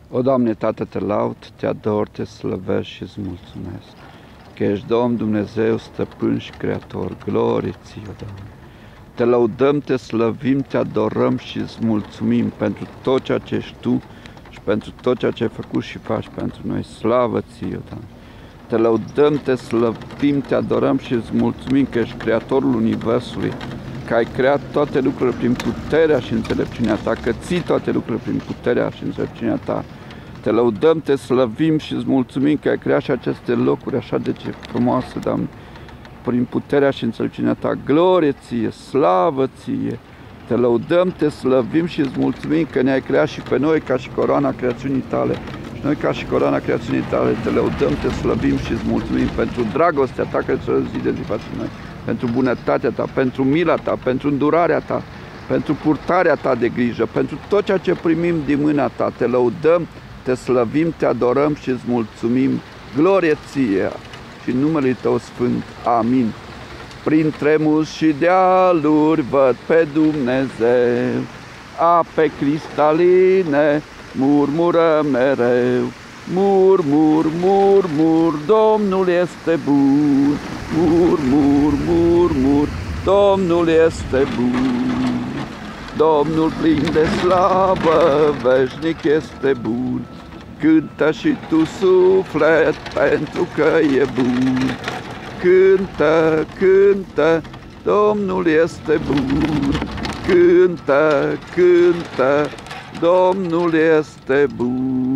O, Doamne, Tată, te laud, te ador, te slăvesc și îți mulțumesc, că ești Domn Dumnezeu, Stăpân și Creator. Glorie ție, Doamne! Te lăudăm, te slăvim, te adorăm și îți mulțumim pentru tot ceea ce ești Tu și pentru tot ceea ce ai făcut și faci pentru noi. Slavă ție, Doamne! Te lăudăm, te slăvim, te adorăm și îți mulțumim că ești Creatorul Universului, că ai creat toate lucrurile prin puterea și înțelepciunea Ta, că ții toate lucrurile prin puterea și înțelepciunea Ta. Te lăudăm, te slăvim și îți mulțumim că ai creat și aceste locuri așa de frumoase, Doamne, prin puterea și înțelepciunea Ta. Glorie ție, slavă ție! Te lăudăm, te slăvim și îți mulțumim că ne-ai creat și pe noi ca și coroana creațiunii Tale. Și noi ca și coroana creațiunii Tale te lăudăm, te slăvim și îți mulțumim pentru dragostea Ta care se zi de zi față de noi, pentru bunătatea Ta, pentru mila Ta, pentru îndurarea Ta, pentru purtarea Ta de grijă, pentru tot ceea ce primim din mâna Ta. Te lăudăm, te slăvim, te adorăm și îți mulțumim. Glorie ție și în numele Tău sfânt. Amin. Prin tremuri și dealuri văd pe Dumnezeu, ape cristaline murmură mereu. Murmur, murmur, Domnul este bun. Murmur, murmur, Domnul este bun. Domnul plin de slavă, veșnic este bun. Cântă și tu, suflet, pentru că e bun. Cântă, cântă, Domnul este bun. Cântă, cântă, Domnul este bun.